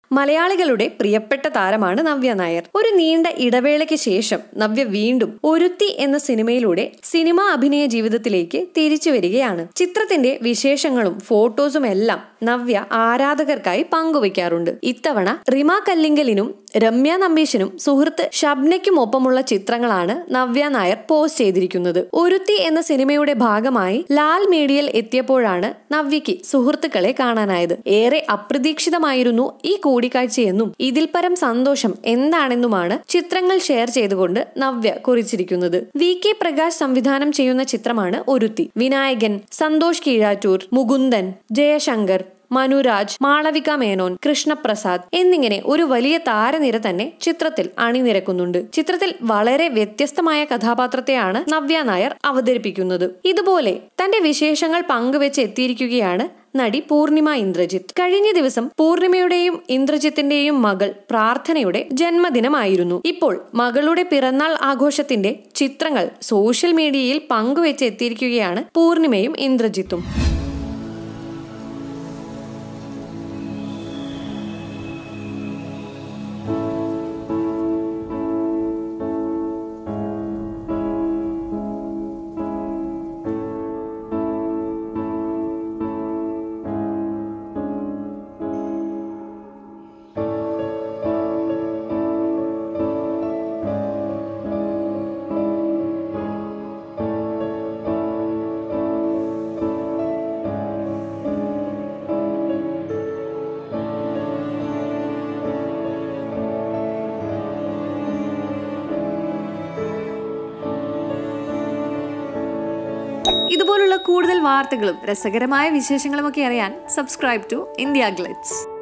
മലയാളികളുടെ പ്രിയപ്പെട്ട താരമാണ് നവ്യ നായർ. ഒരു നീണ്ട ഇടവേളയ്ക്ക് ശേഷം നവ്യ വീണ്ടും ഒരുത്തി എന്ന സിനിമയിലൂടെ സിനിമാ അഭിനയ ജീവിതത്തിലേക്ക് തിരിച്ചു വരികയാണ്. ചിത്രത്തിന്റെ വിശേഷങ്ങളും ഫോട്ടോസും എല്ലാം നവ്യ ആരാധകർക്കായി പങ്കുവയ്ക്കാറുണ്ട്. ഇത്തവണ റിമ കല്ലിങ്കലിനും രമ്യ നമ്പീശനും സുഹൃത്ത് ഷബ്നയ്ക്കുമൊപ്പമുള്ള ചിത്രങ്ങളാണ് നവ്യ നായർ പോസ്റ്റ് ചെയ്തിരിക്കുന്നത്. ഒരുത്തി എന്ന സിനിമയുടെ ഭാഗമായി ലാൽ മീഡിയയിൽ എത്തിയപ്പോഴാണ് നവ്യയ്ക്ക് സുഹൃത്തുക്കളെ കാണാനായത്. ഏറെ അപ്രതീക്ഷിതമായിരുന്നു ഈ കൂടിക്കാഴ്ചയെന്നും ഇതിൽ പരം സന്തോഷം എന്താണെന്നുമാണ് ചിത്രങ്ങൾ ഷെയർ ചെയ്തുകൊണ്ട് നവ്യ കുറിച്ചിരിക്കുന്നത്. VK പ്രകാശ് സംവിധാനം ചെയ്യുന്ന ചിത്രമാണ് ഒരുത്തി. വിനായകൻ, സന്തോഷ് കീഴാറ്റൂർ, മുകുന്ദൻ, ജയശങ്കർ, മനുരാജ്, മാളവിക മേനോൻ, കൃഷ്ണപ്രസാദ് എന്നിങ്ങനെ ഒരു വലിയ താരനിര തന്നെ ചിത്രത്തിൽ അണിനിരക്കുന്നുണ്ട്. ചിത്രത്തിൽ വളരെ വ്യത്യസ്തമായ കഥാപാത്രത്തെയാണ് നവ്യ നായർ അവതരിപ്പിക്കുന്നത്. ഇതുപോലെ തന്റെ വിശേഷങ്ങൾ പങ്കുവെച്ച് എത്തിയിരിക്കുകയാണ് നടി പൂർണിമ ഇന്ദ്രജിത്ത്. കഴിഞ്ഞ ദിവസം പൂർണിമയുടെയും ഇന്ദ്രജിത്തിന്റെയും മകൾ പ്രാർത്ഥനയുടെ ജന്മദിനമായിരുന്നു. ഇപ്പോൾ മകളുടെ പിറന്നാൾ ആഘോഷത്തിന്റെ ചിത്രങ്ങൾ സോഷ്യൽ മീഡിയയിൽ പങ്കുവെച്ച് എത്തിയിരിക്കുകയാണ് പൂർണിമയും ഇന്ദ്രജിത്തും. ഇതുപോലുള്ള കൂടുതൽ വാർത്തകളും രസകരമായ വിശേഷങ്ങളുമൊക്കെ അറിയാൻ സബ്സ്ക്രൈബ് ടു ഇന്ത്യ ഗ്ലിറ്റ്സ്.